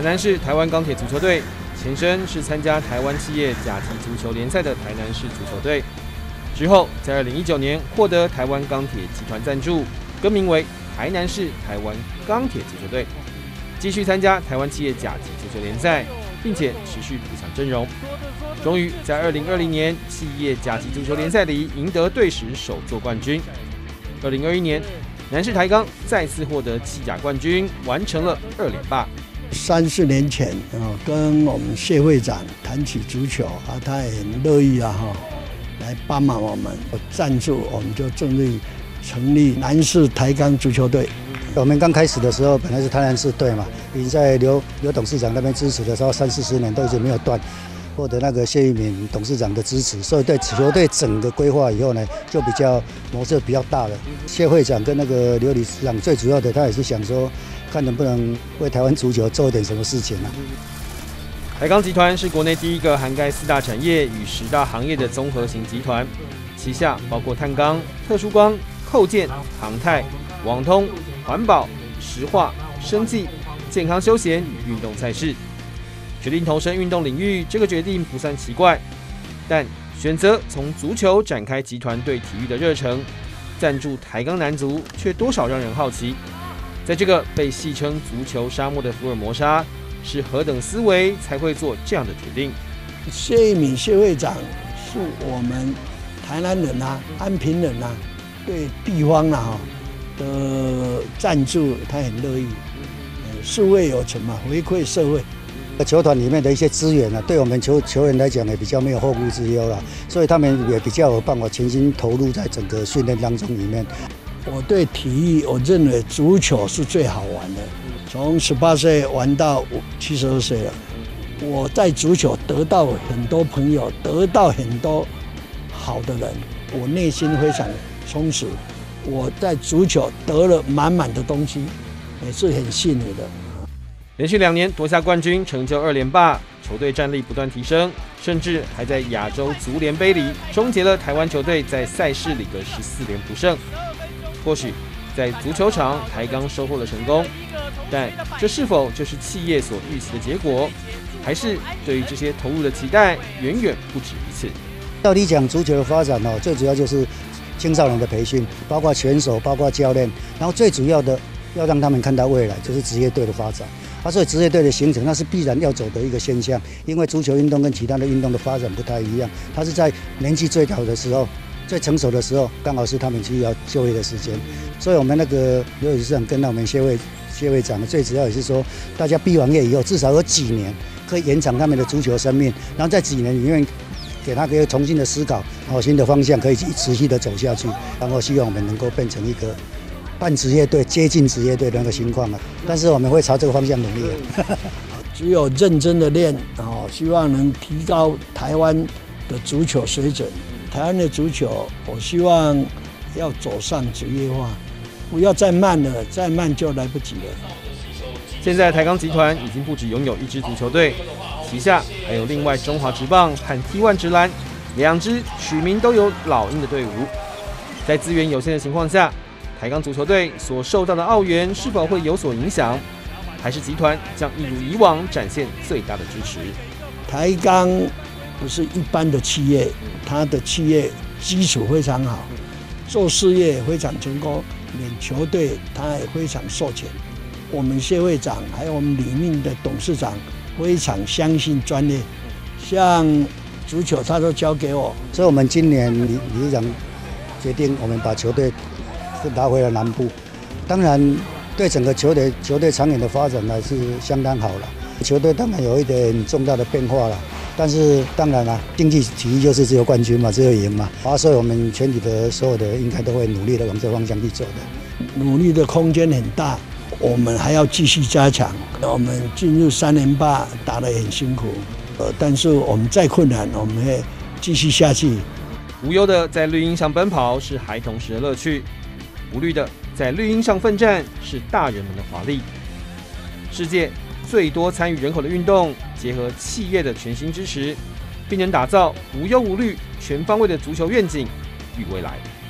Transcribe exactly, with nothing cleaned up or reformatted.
南市台湾钢铁足球队，前身是参加台湾企业甲级足球联赛的台南市足球队，之后在二零一九年获得台湾钢铁集团赞助，更名为台南市台湾钢铁足球队，继续参加台湾企业甲级足球联赛，并且持续补强阵容。终于在二零二零年企业甲级足球联赛里赢得队史首座冠军。二零二一年，南市台钢再次获得企甲冠军，完成了二连霸。 三四年前啊，跟我们谢会长谈起足球啊，他也很乐意啊哈，来帮忙我们赞助，我们就正式成立南市台钢足球队。 我们刚开始的时候，本来是台南市队嘛，已经在刘刘董事长那边支持的时候，三四十年都一直没有断。获得那个谢玉敏董事长的支持，所以对球队整个规划以后呢，就比较模式比较大了。谢会长跟那个刘理事长最主要的，他也是想说，看能不能为台湾足球做一点什么事情啊。 台钢集团是国内第一个涵盖四大产业与十大行业的综合型集团，旗下包括碳钢、特殊钢、扣件、航太、网通、环保、石化、生技、健康休闲与运动赛事。决定投身运动领域，这个决定不算奇怪，但选择从足球展开集团对体育的热忱，赞助台钢男足，却多少让人好奇。在这个被戏称足球沙漠的福尔摩沙，是何等思维才会做这样的决定？ 谢玉敏谢会长是我们台南人啊、安平人啊，对地方啊的赞助，他很乐意。社会有成嘛，回馈社会。 球团里面的一些资源呢、啊，对我们球球员来讲也比较没有后顾之忧了，所以他们也比较有办法全心投入在整个训练当中里面。 我对体育，我认为足球是最好玩的，从十八岁玩到七十二岁了。我在足球得到很多朋友，得到很多好的人，我内心非常充实。我在足球得了满满的东西，也是很幸福的。 连续两年夺下冠军，成就二连霸，球队战力不断提升，甚至还在亚洲足联杯里终结了台湾球队在赛事里的十四连不胜。或许在足球场，台钢收获了成功，但这是否就是企业所预期的结果？还是对于这些投入的期待远远不止于此？ 到底讲足球的发展哦，最主要就是青少年的培训，包括选手，包括教练，然后最主要的要让他们看到未来，就是职业队的发展。啊，所以职业队的形成，那是必然要走的一个现象。因为足球运动跟其他的运动的发展不太一样，它是在年纪最好的时候、最成熟的时候，刚好是他们需要就业的时间。所以我们那个刘理事长跟到我们谢会谢会长，最主要也是说，大家毕完业以后，至少有几年可以延长他们的足球生命，然后在几年里面给他一个重新的思考，好新的方向，可以持续的走下去。然后希望我们能够变成一个半职业队接近职业队的那个情况啊，但是我们会朝这个方向努力啊。 只有认真的练哦，希望能提高台湾的足球水准。台湾的足球，我希望要走上职业化，不要再慢了，再慢就来不及了。 现在台钢集团已经不只拥有一支足球队，旗下还有另外中华职棒和 T 一 职篮两支取名都有老鹰的队伍。在资源有限的情况下，台钢足球队所受到的澳元是否会有所影响？还是集团将一如以往展现最大的支持？ 台钢不是一般的企业，它的企业基础非常好，做事业非常成功，连球队他也非常授权。我们谢会长还有我们里面的董事长非常相信专业，像足球他都交给我。 所以我们今年理理事长决定，我们把球队拉回了南部，当然对整个球队球队长远的发展呢是相当好了。球队当然有一点重大的变化了，但是当然啦，竞技体育就是只有冠军嘛，只有赢嘛。啊，所以我们全体的所有的应该都会努力的往这方向去走的。 努力的空间很大，我们还要继续加强。我们进入三连霸打得很辛苦，呃，但是我们再困难，我们会继续下去。 无忧的在绿茵上奔跑是孩童时的乐趣。无虑的在绿茵上奋战是大人们的华丽。世界最多参与人口的运动，结合企业的全心支持，并能打造无忧无虑、全方位的足球愿景与未来。